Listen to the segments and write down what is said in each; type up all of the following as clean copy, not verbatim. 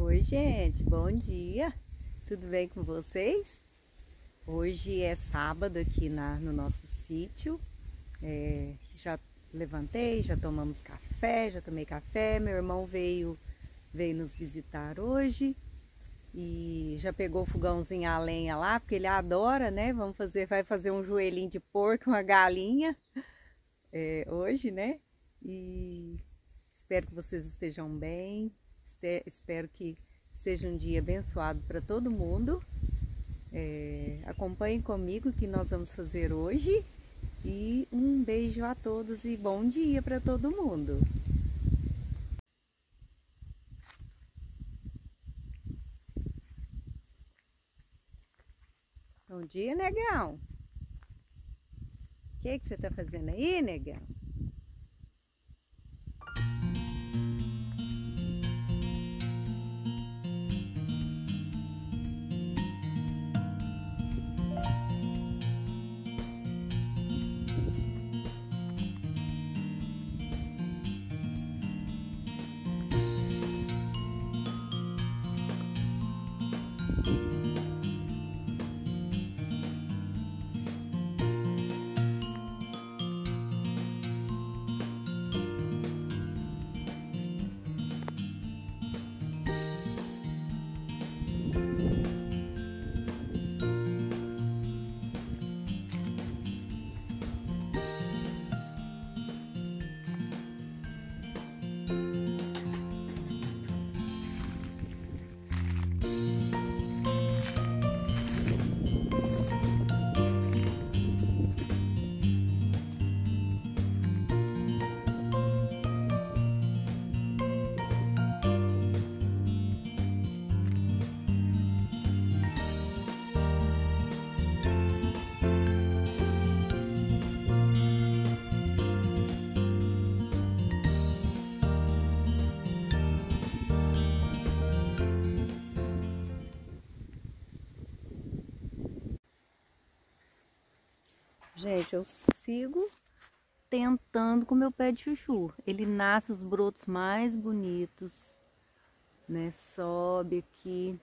Oi, gente, bom dia, tudo bem com vocês? Hoje é sábado aqui no nosso sítio. Já levantei, já tomamos café, já tomei café. Meu irmão veio nos visitar hoje e já pegou o fogãozinho a lenha lá, porque ele adora, né? Vai fazer um joelhinho de porco, uma galinha hoje, né? E espero que vocês estejam bem. Espero que seja um dia abençoado para todo mundo. Acompanhem comigo o que nós vamos fazer hoje. E um beijo a todos e bom dia para todo mundo. Bom dia, negão. O que você tá fazendo aí, negão? Gente, eu sigo tentando com o meu pé de chuchu. Ele nasce os brotos mais bonitos, né? Sobe aqui.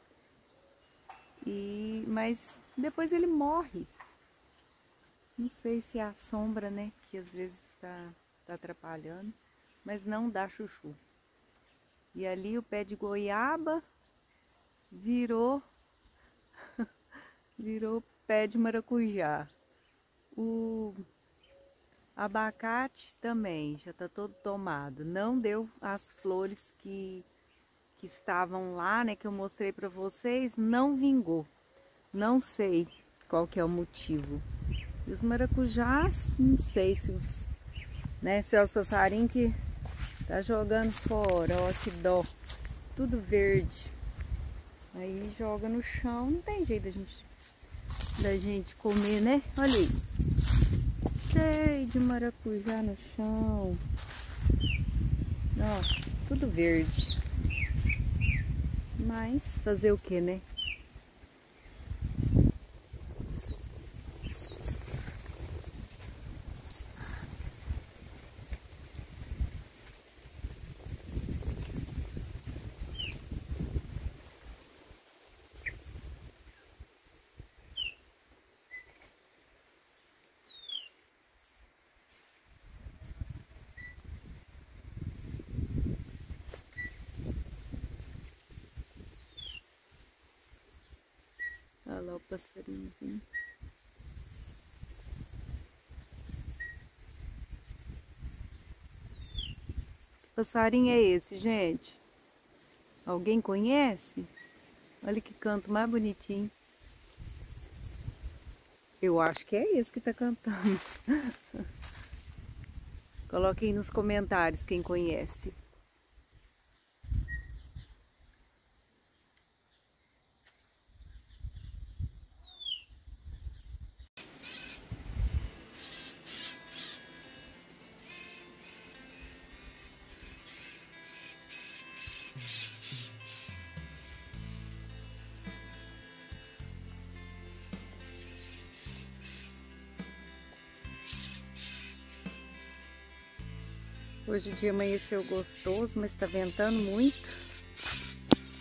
Mas depois ele morre. Não sei se é a sombra, né? Que às vezes tá atrapalhando. Mas não dá chuchu. E ali o pé de goiaba virou pé de maracujá. O abacate também já tá todo tomado. Não deu as flores que estavam lá, né? Que eu mostrei para vocês. Não vingou. Não sei qual que é o motivo. E os maracujás, não sei se se é os passarinhos que tá jogando fora. Ó, que dó. Tudo verde. Aí joga no chão. Não tem jeito da gente comer, né? Olha aí. Cheio de maracujá no chão. Ó, tudo verde. Mas fazer o que, né? Olha lá o passarinhozinho. Que passarinho é esse, gente? Alguém conhece? Olha que canto mais bonitinho. Eu acho que é esse que tá cantando. Coloquem nos comentários quem conhece. Hoje o dia amanheceu gostoso, mas está ventando muito.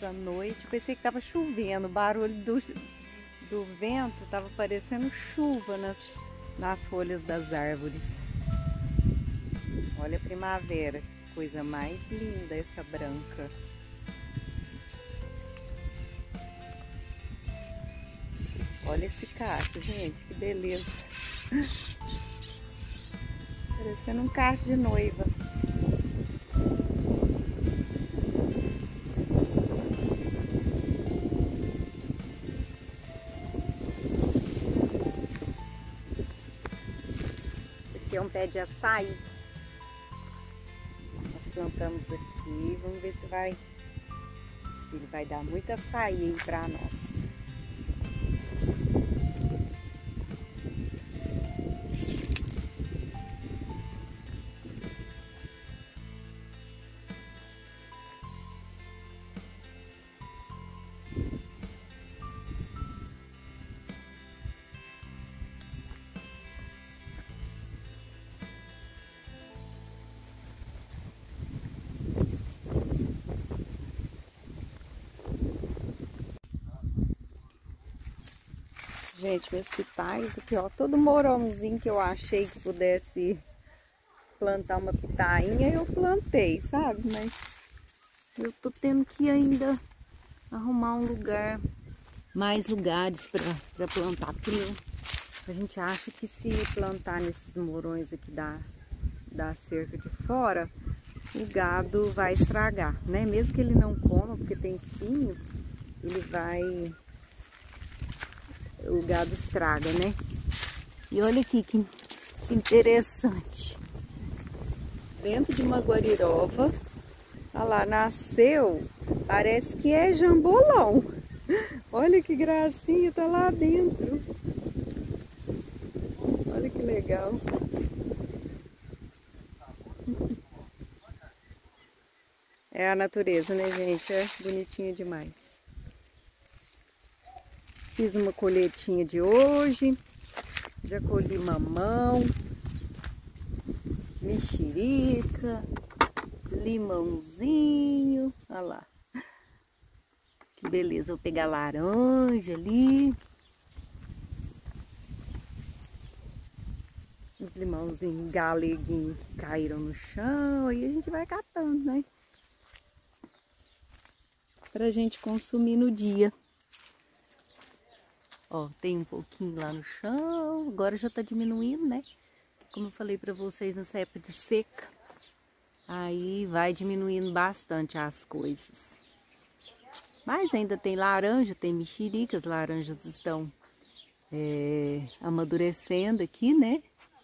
à noite, pensei que estava chovendo, o barulho do vento estava parecendo chuva nas folhas das árvores. Olha a primavera, que coisa mais linda essa branca. Olha esse cacho, gente, que beleza. Parecendo um cacho de noiva. Esse aqui é um pé de açaí. Nós plantamos aqui, vamos ver se ele vai dar muito açaí aí pra nós. Gente, meus pitais aqui, ó, todo morãozinho que eu achei que pudesse plantar uma pitainha, eu plantei, sabe? Mas eu tô tendo que ainda arrumar um lugar, mais lugares para plantar, porque a gente acha que se plantar nesses morões aqui da cerca de fora, o gado vai estragar, né? Mesmo que ele não coma, porque tem espinho, o gado estraga, né? E olha aqui que interessante. Dentro de uma guarirova, olha lá, nasceu, parece que é jambolão. Olha que gracinha, tá lá dentro. Olha que legal. É a natureza, né, gente? É bonitinha demais. Fiz uma colheitinha de hoje. Já colhi mamão, mexerica, limãozinho. Olha lá. Que beleza. Vou pegar laranja ali. Os limãozinhos galeguinhos que caíram no chão. Aí a gente vai catando, né? Pra gente consumir no dia. Ó, tem um pouquinho lá no chão. Agora já tá diminuindo, né? Como eu falei pra vocês, nessa época de seca, aí vai diminuindo bastante as coisas. Mas ainda tem laranja, tem mexerica, as laranjas estão amadurecendo aqui, né?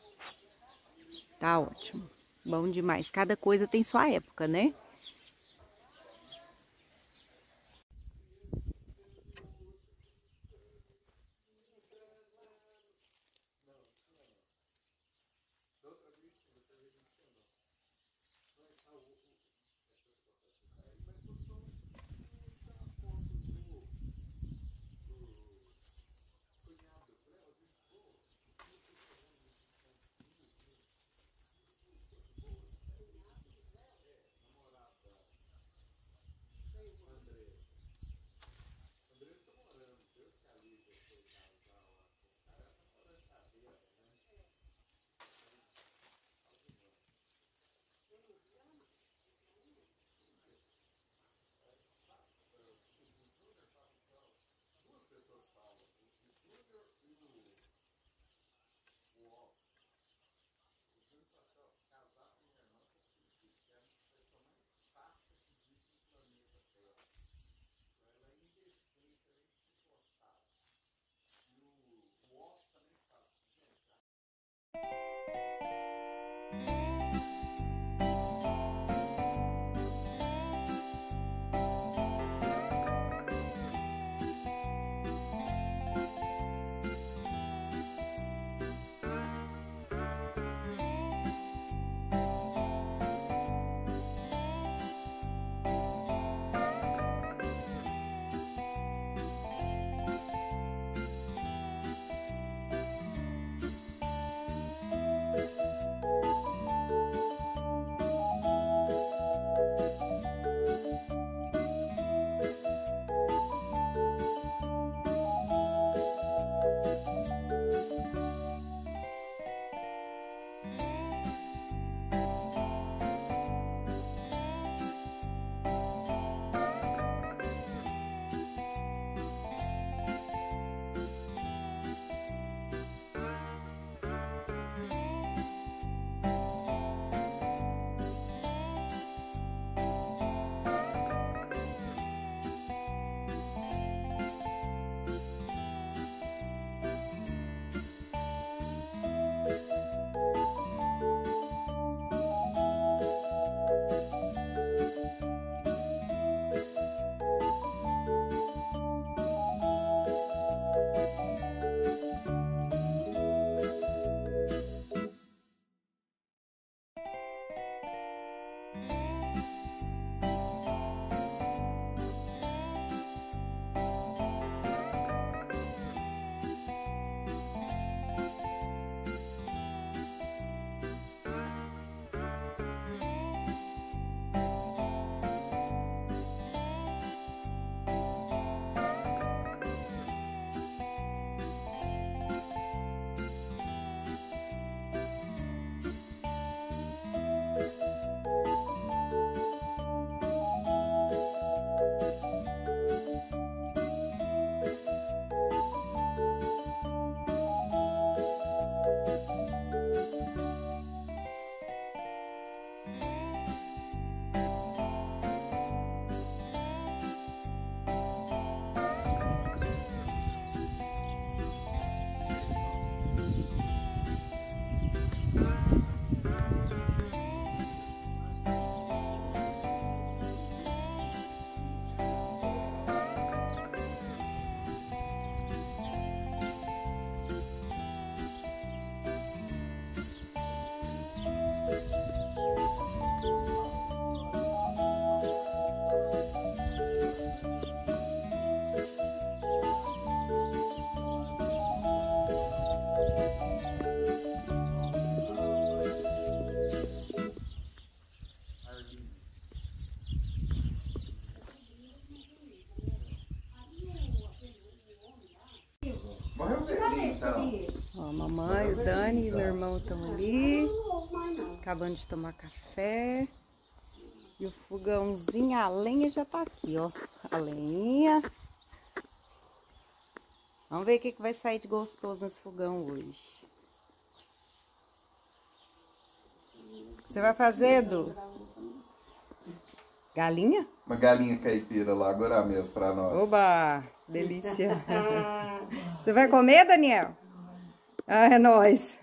Tá ótimo, bom demais. Cada coisa tem sua época, né? Ó, a mamãe, o Dani e o meu irmão estão ali, acabando de tomar café. E o fogãozinho, a lenha já tá aqui, ó. A lenha. Vamos ver o que vai sair de gostoso nesse fogão hoje. O que você vai fazer, Edu? Galinha? Uma galinha caipira lá, agora mesmo pra nós. Oba! Delícia! Você vai comer, Daniel? Ah, é nóis!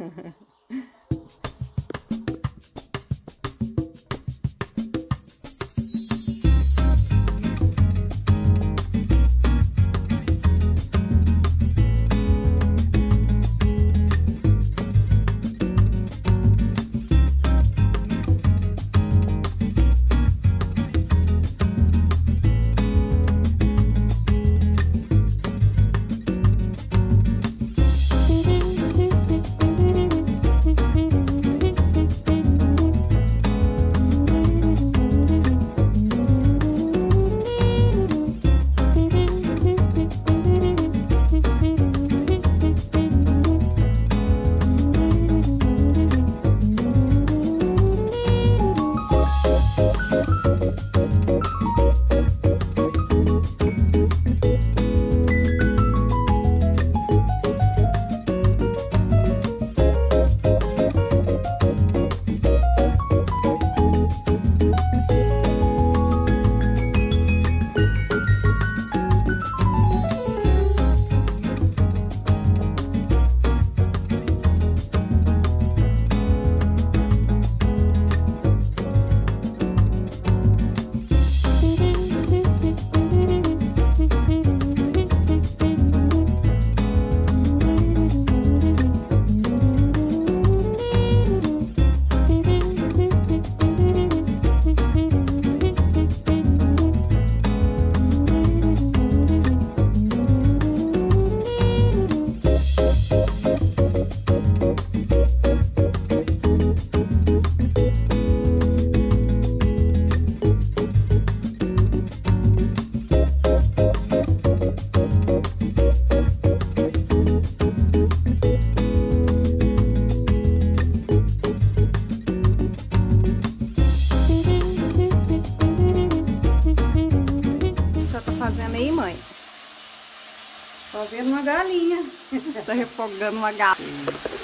Fazendo uma galinha. Tá refogando uma galinha.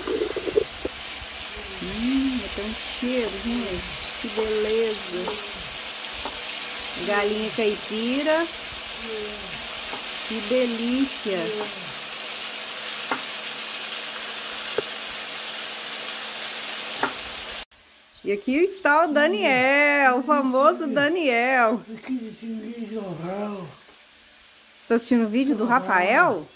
Tem um cheiro, gente. Que beleza. Galinha caipira. Que delícia. E aqui está o Daniel, o famoso Daniel. Você está assistindo o vídeo do Rafael?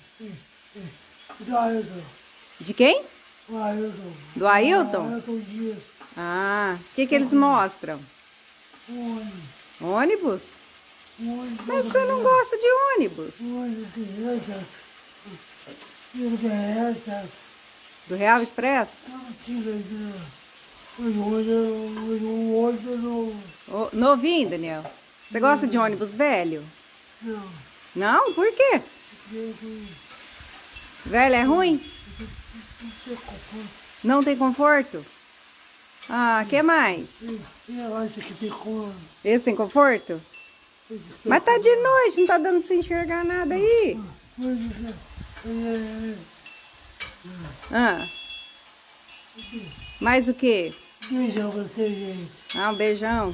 Do Ailton. De quem? Do Ailton. Do Ailton? Ailton Dias. Ah, o que eles mostram? Ônibus. Ônibus? Ônibus. Mas você não gosta de ônibus? Ônibus de reta. Do Real Expresso? Não tira de... O ônibus novo. Novinho, Daniel? Você gosta de ônibus velho? Não. Não? Por quê? Velho é ruim? Não tem conforto? Ah, que mais? Eu acho que tem como. Esse tem conforto? Mas tá de noite, não tá dando pra você enxergar nada aí. Ah. Mais o quê? Beijão pra você, gente. Ah, um beijão.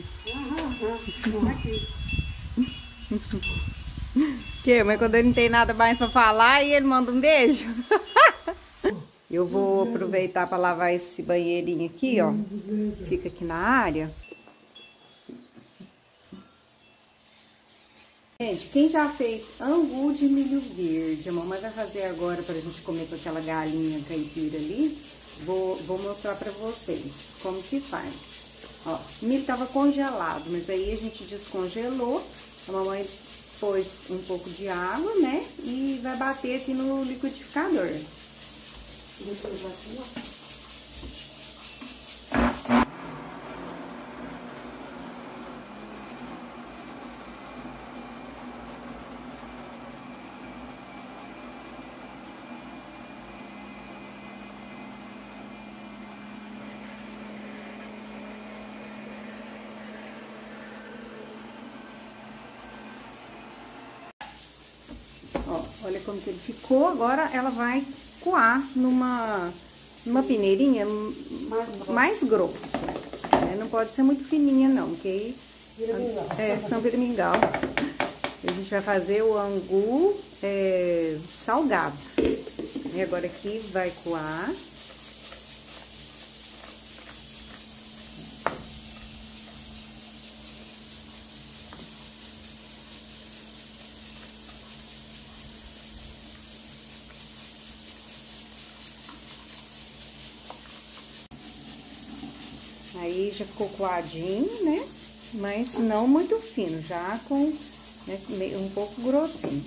Que, mas quando ele não tem nada mais pra falar, e ele manda um beijo. Eu vou aproveitar para lavar esse banheirinho aqui, ó. Fica aqui na área. Gente, quem já fez angu de milho verde, a mamãe vai fazer agora pra gente comer com aquela galinha caipira ali. Vou mostrar pra vocês como que faz. Ó, o milho tava congelado, mas aí a gente descongelou. A mamãe pôs um pouco de água, né? E vai bater aqui no liquidificador. Olha como que ele ficou. Agora ela vai coar numa peneirinha mais grossa. Não pode ser muito fininha não, porque aí são berimingal. A gente vai fazer o angu salgado. E agora aqui vai coar. Aí já ficou coadinho, né? Mas não muito fino, já com um pouco grossinho.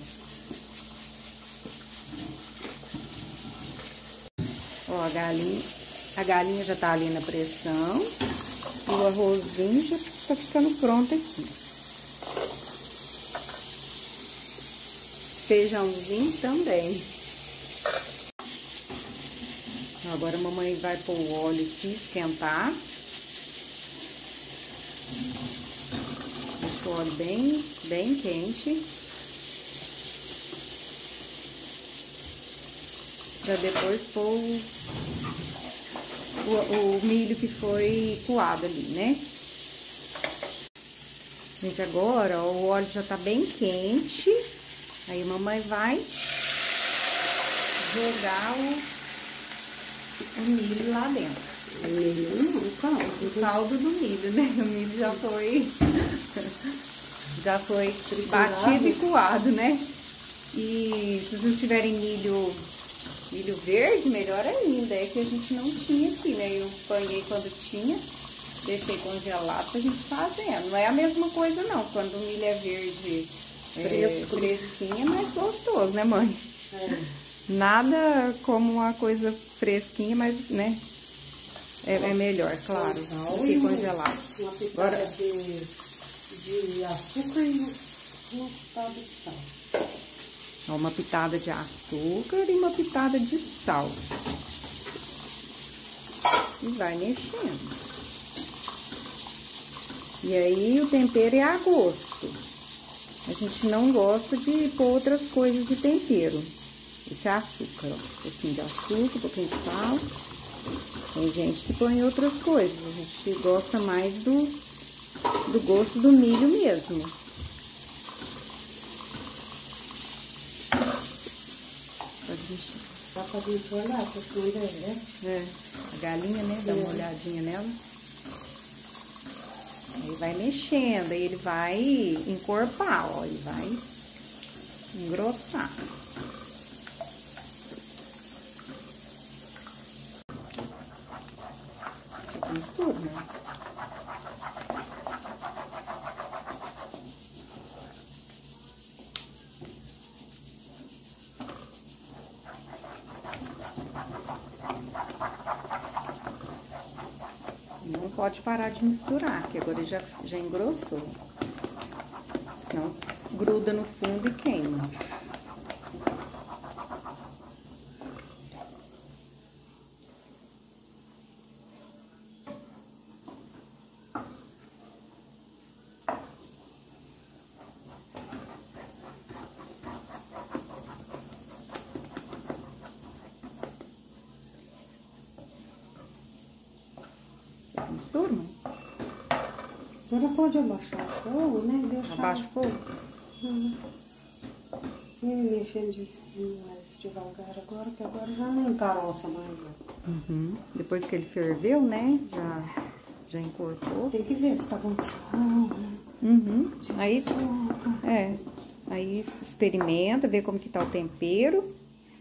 Ó, a galinha já tá ali na pressão. E o arrozinho já tá ficando pronto aqui. Feijãozinho também. Agora a mamãe vai pôr o óleo aqui, esquentar. Deixa o óleo bem quente. Pra depois pôr o milho que foi coado ali, né? Gente, agora ó, o óleo já tá bem quente. Aí a mamãe vai jogar o milho lá dentro. O caldo do milho, né? O milho já foi batido e coado, né? E se vocês tiverem milho verde, melhor ainda. É que a gente não tinha aqui, né? Eu apanhei quando tinha, deixei congelado pra gente fazer. Não é a mesma coisa, não. Quando o milho é verde, fresquinho, é mais gostoso, né, mãe? Nada como uma coisa fresquinha, mas, né? É melhor, claro, do que congelado. Uma pitada de açúcar e uma pitada de sal. Uma pitada de açúcar e uma pitada de sal. E vai mexendo. E aí o tempero é a gosto. A gente não gosta de pôr outras coisas de tempero. Esse é açúcar, ó. Um pouquinho de açúcar, um pouquinho de sal. Tem gente que põe outras coisas. A gente gosta mais do gosto do milho mesmo. Dá pra gente olhar, pra esconder, né? A galinha, né? Dá uma olhadinha nela. Aí vai mexendo, aí ele vai encorpar, ó. Ele vai engrossar. Mistura, né? Não pode parar de misturar, que agora já engrossou. Senão gruda no fundo e queima. Mistura, mãe? Agora pode abaixar o fogo, né? Deixar... Abaixa o fogo? E mexendo mais devagar agora, que agora já não encaroça mais. Depois que ele ferveu, né? Já encorpou. Tem que ver se tá com sal, né? Aí, aí experimenta, vê como que tá o tempero.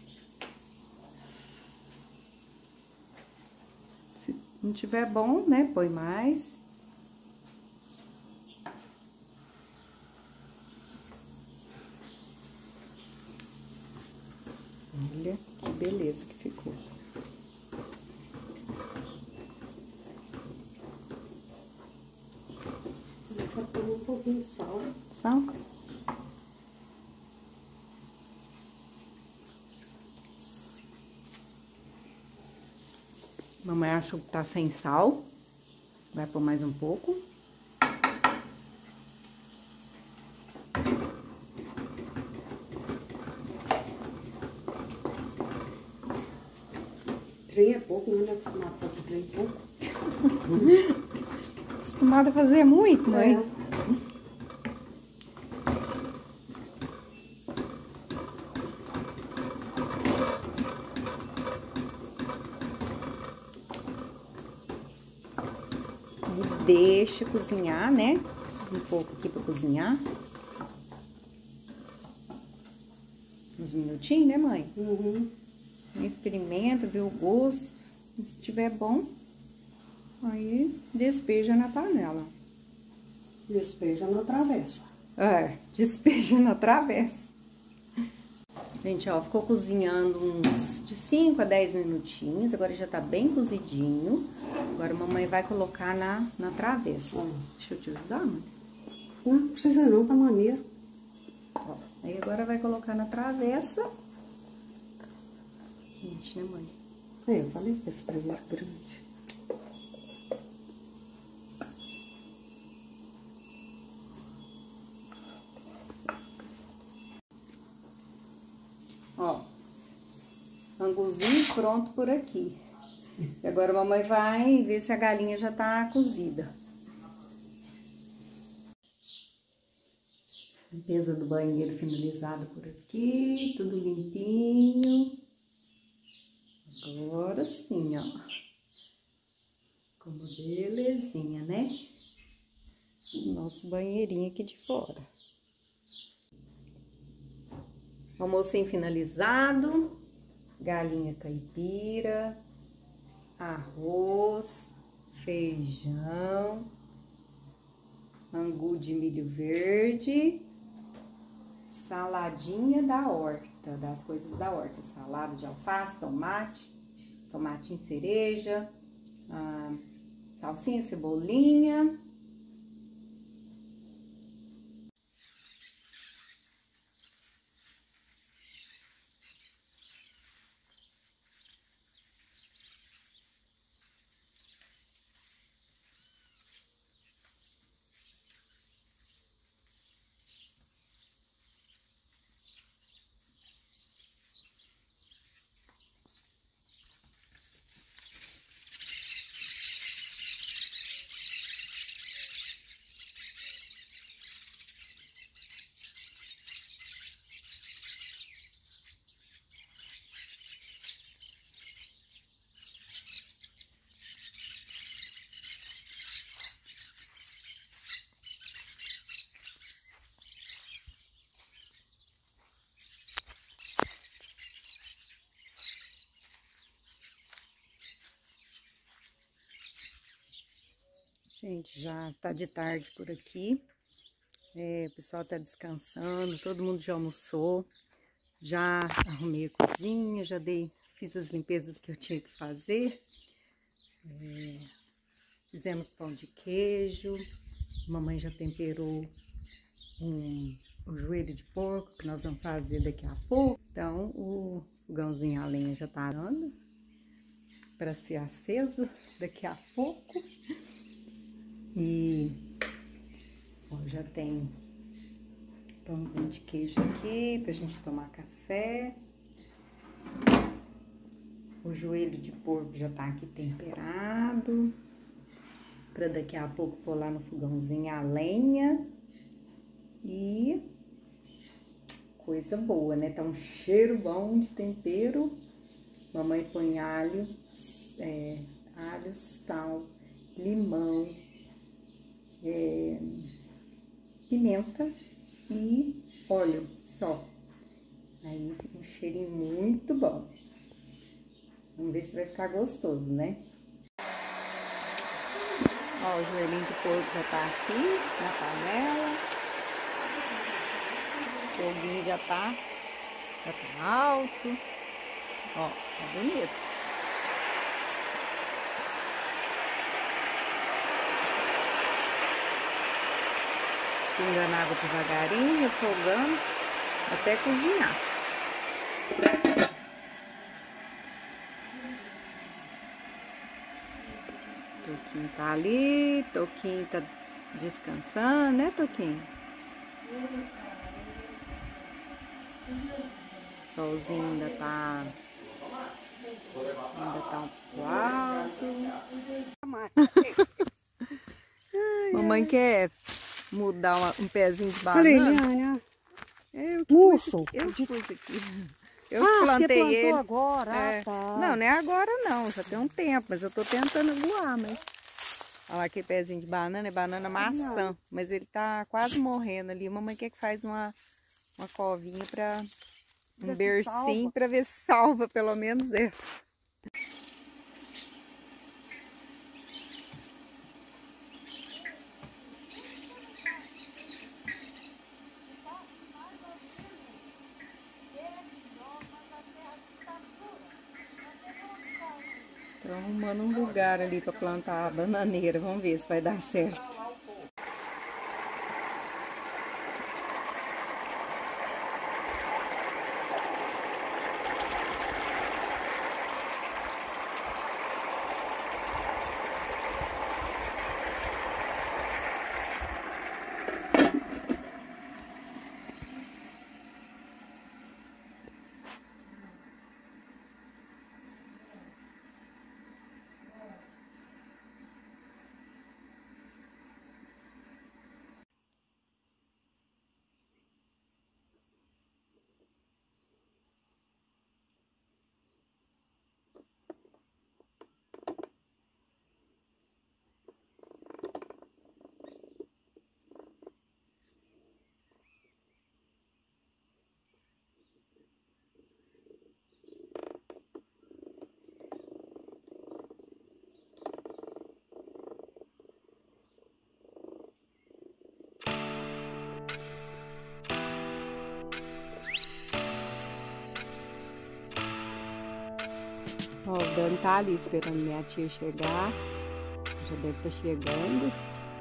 Se não tiver bom, né? Põe mais. Olha que beleza que ficou. Deixa eu pôr um pouquinho de sal. Sal? Mamãe acha que tá sem sal. Vai pôr mais um pouco. Trem é pouco, não é acostumado a fazer trem pouco. Acostumada a fazer muito, mãe. E deixa cozinhar, né? Um pouco aqui pra cozinhar. Uns minutinhos, né, mãe? Uhum. Experimenta, vê o gosto. Se estiver bom, aí despeja na panela. Despeja na travessa. É, despeja na travessa. Gente, ó, ficou cozinhando uns de 5 a 10 minutinhos. Agora já tá bem cozidinho. Agora a mamãe vai colocar na travessa. Deixa eu te ajudar, mãe? Não precisa não, tá maneiro. Ó, aí agora vai colocar na travessa. Gente, né, mãe? Eu falei que esse trem era grande. Ó, anguzinho pronto por aqui. E agora a mamãe vai ver se a galinha já tá cozida. Limpeza do banheiro finalizada por aqui, tudo limpinho. Agora sim, ó. Como belezinha, né? O nosso banheirinho aqui de fora. Almocinho finalizado, galinha caipira, arroz, feijão, angu de milho verde, saladinha da horta, das coisas da horta, salada de alface, tomate, tomatinho cereja, salsinha, cebolinha. Gente, já tá de tarde por aqui, o pessoal tá descansando, todo mundo já almoçou, já arrumei a cozinha, já fiz as limpezas que eu tinha que fazer, fizemos pão de queijo, mamãe já temperou o joelho de porco que nós vamos fazer daqui a pouco, então o fogãozinho a lenha já tá andando para ser aceso daqui a pouco. E ó, já tem pãozinho de queijo aqui pra gente tomar café. O joelho de porco já tá aqui temperado. Pra daqui a pouco pôr lá no fogãozinho a lenha. E coisa boa, né? Tá um cheiro bom de tempero. Mamãe põe alho, sal, limão, pimenta e óleo só. Aí fica um cheirinho muito bom. Vamos ver se vai ficar gostoso, né? Ó, o joelhinho de porco já tá aqui na panela. O foguinho já tá alto. Ó, tá bonito. Pingando água devagarinho, refogando, até cozinhar. Toquinho tá ali, Toquinho tá descansando, né, Toquinho? Solzinho ainda botar um prato. Mamãe quer mudar um pezinho de banana. Eu pus aqui. Eu plantei ele. Agora, Tá. Não é agora não, já tem um tempo, mas eu tô tentando voar, mas... Olha lá aquele pezinho de banana, é banana maçã, mas ele tá quase morrendo ali. Mamãe quer que faz uma covinha pra um bercinho pra ver se salva pelo menos essa. Tô arrumando um lugar ali para plantar a bananeira. Vamos ver se vai dar certo. Ó, o Dani tá ali esperando minha tia chegar. Já deve estar chegando.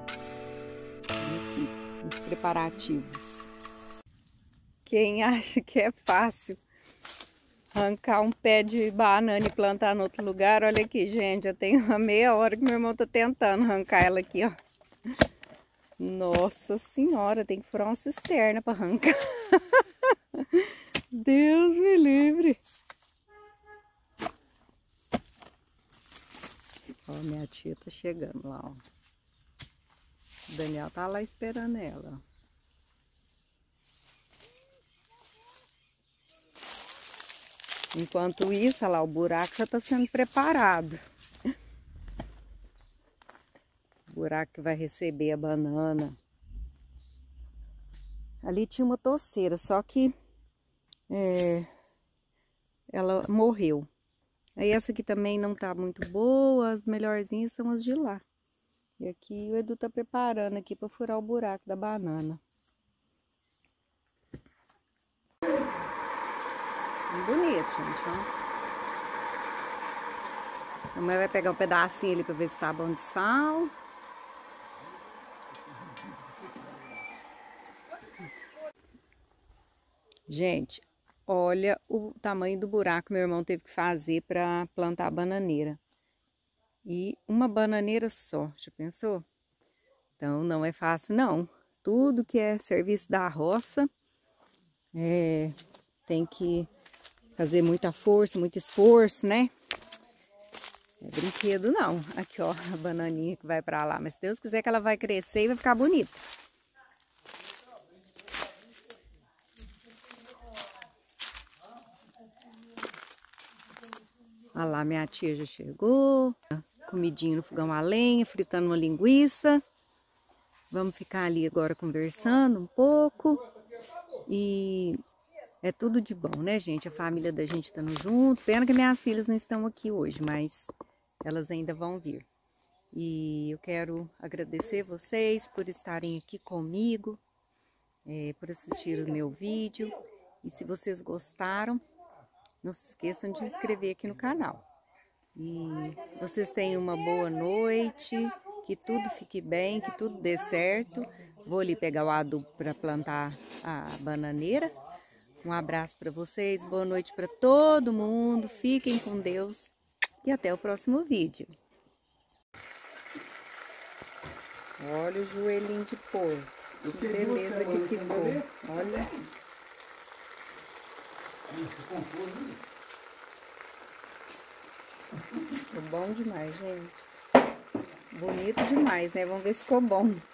Aqui, os preparativos. Quem acha que é fácil arrancar um pé de banana e plantar no outro lugar, olha aqui, gente. Já tem uma meia hora que meu irmão tá tentando arrancar ela aqui, ó. Nossa senhora, tem que furar uma cisterna para arrancar. Deus me livre. Ó, minha tia tá chegando lá, ó. O Daniel tá lá esperando ela, ó. Enquanto isso, olha lá, o buraco já tá sendo preparado. O buraco que vai receber a banana. Ali tinha uma toceira, só que ela morreu. Aí essa aqui também não tá muito boa, as melhorzinhas são as de lá. E aqui o Edu tá preparando aqui para furar o buraco da banana. Bonito, gente, ó. A mãe vai pegar um pedacinho ali para ver se tá bom de sal. Gente, olha o tamanho do buraco que meu irmão teve que fazer para plantar a bananeira. E uma bananeira só, já pensou? Então não é fácil não. Tudo que é serviço da roça tem que fazer muita força, muito esforço, né? Não é brinquedo não. Aqui ó, a bananinha que vai para lá. Mas se Deus quiser que ela vai crescer e vai ficar bonita. Olha lá, minha tia já chegou. Comidinho no fogão a lenha, fritando uma linguiça. Vamos ficar ali agora conversando um pouco. E é tudo de bom, né, gente? A família da gente estando junto. Pena que minhas filhas não estão aqui hoje, mas elas ainda vão vir. E eu quero agradecer vocês por estarem aqui comigo, por assistir o meu vídeo. E se vocês gostaram, não se esqueçam de se inscrever aqui no canal. E vocês tenham uma boa noite, que tudo fique bem, que tudo dê certo. Vou ali pegar o adubo para plantar a bananeira. Um abraço para vocês, boa noite para todo mundo, fiquem com Deus e até o próximo vídeo. Olha o joelhinho de porco, que beleza que ficou, olha. Ficou bom demais, gente. Bonito demais, né? Vamos ver se ficou bom.